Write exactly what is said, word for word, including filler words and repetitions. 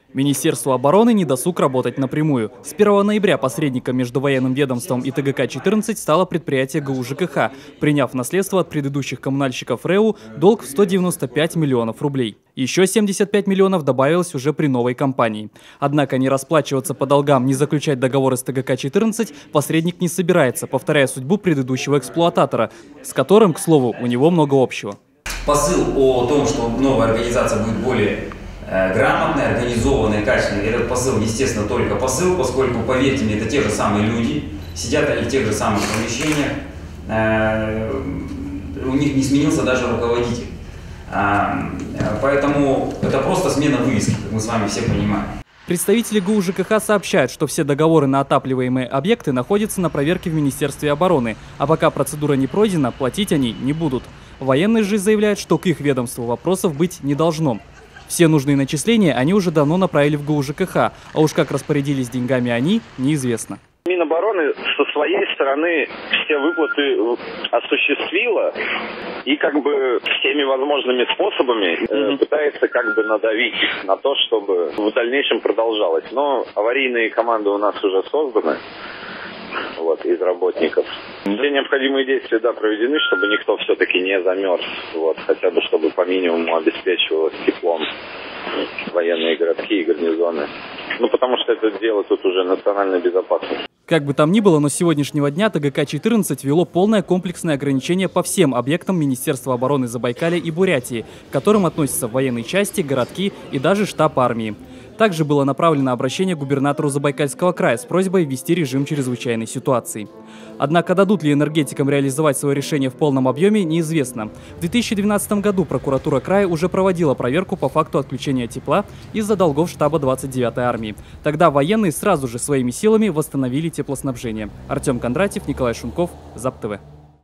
Министерству обороны не досуг работать напрямую. С первого ноября посредником между военным ведомством и Тэ Гэ Ка четырнадцать стало предприятие Гэ У Жэ Ка Ха, приняв в наследство от предыдущих коммунальщиков Рэ У долг в сто девяносто пять миллионов рублей. Еще семьдесят пять миллионов добавилось уже при новой компании. Однако не расплачиваться по долгам, не заключать договоры с Тэ Гэ Ка четырнадцать посредник не собирается, повторяя судьбу предыдущего эксплуататора, с которым, к слову, у него много общего. Посыл о том, что новая организация будет более э, грамотной, организованной, качественной, этот посыл, естественно, только посыл, поскольку, поверьте мне, это те же самые люди, сидят они в тех же самых помещениях, э, у них не сменился даже руководитель. А, поэтому это просто смена вывески, как мы с вами все понимаем. Представители Гэ У Жэ Ка Ха сообщают, что все договоры на отапливаемые объекты находятся на проверке в Министерстве обороны, а пока процедура не пройдена, платить они не будут. Военные же заявляют, что к их ведомству вопросов быть не должно. Все нужные начисления они уже давно направили в Гэ У Жэ Ка Ха, а уж как распорядились деньгами они, неизвестно. Минобороны со своей стороны все выплаты осуществила и как бы всеми возможными способами э, пытается как бы надавить на то, чтобы в дальнейшем продолжалось. Но аварийные команды у нас уже созданы. Вот, из работников. Все необходимые действия, да, проведены, чтобы никто все-таки не замерз. Вот, хотя бы, чтобы по минимуму обеспечивалось теплом военные городки и гарнизоны. Ну, потому что это дело тут уже национальной безопасности. Как бы там ни было, но с сегодняшнего дня Тэ Гэ Ка четырнадцать ввело полное комплексное ограничение по всем объектам Министерства обороны Забайкалья и Бурятии, к которым относятся военные части, городки и даже штаб армии. Также было направлено обращение к губернатору Забайкальского края с просьбой ввести режим чрезвычайной ситуации. Однако дадут ли энергетикам реализовать свое решение в полном объеме, неизвестно. В две тысячи двенадцатом году прокуратура края уже проводила проверку по факту отключения тепла из-за долгов штаба двадцать девятой армии. Тогда военные сразу же своими силами восстановили теплоснабжение. Артем Кондратьев, Николай Шумков, ЗАП Тэ Вэ.